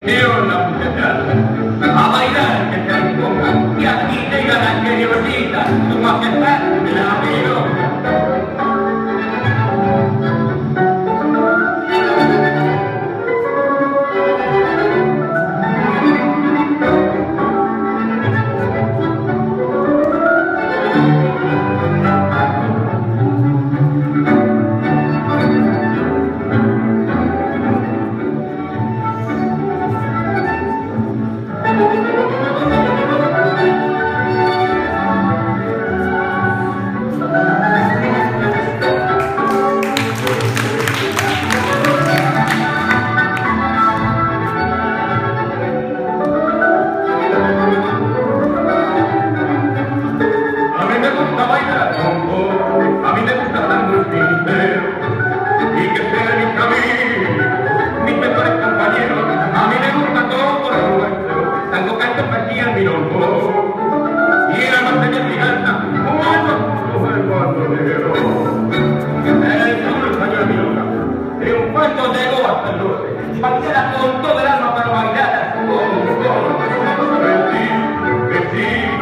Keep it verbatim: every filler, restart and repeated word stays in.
la muchacha, a bailar que se imponga, y aquí llega la queridita, su majestad, la mirosa. Con todo el alma para bailar. Oh, oh, que sí, que sí.